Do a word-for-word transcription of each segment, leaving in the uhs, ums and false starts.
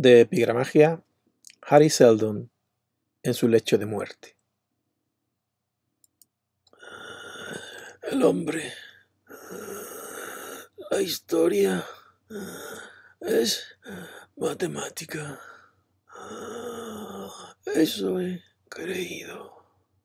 De Epigramagia, Hari Seldon, en su lecho de muerte. El hombre, la historia es matemática. Eso he creído.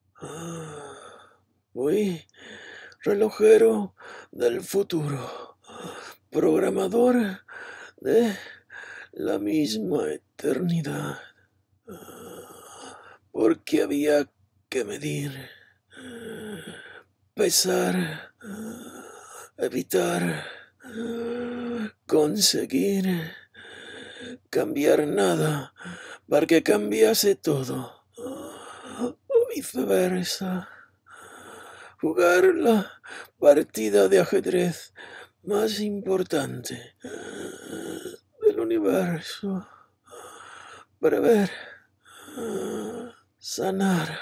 Fui relojero del futuro, programador de la misma eternidad, porque había que medir, pesar, evitar, conseguir, cambiar nada para que cambiase todo, o viceversa. Jugar la partida de ajedrez más importante del universo. Prever, sanar,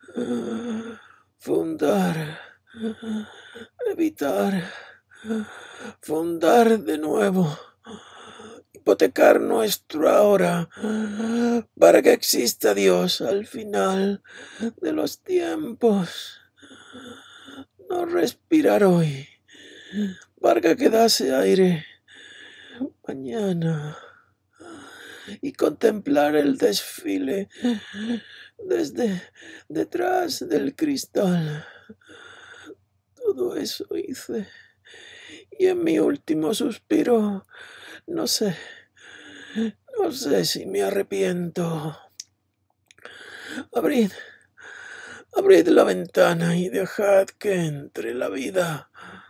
fundar, evitar, fundar de nuevo, hipotecar nuestro ahora para que exista Dios al final de los tiempos. No respirar hoy para que quedase aire mañana y contemplar el desfile desde detrás del cristal. Todo eso hice, y en mi último suspiro no sé, no sé si me arrepiento. Abrid, abrid la ventana y dejad que entre la vida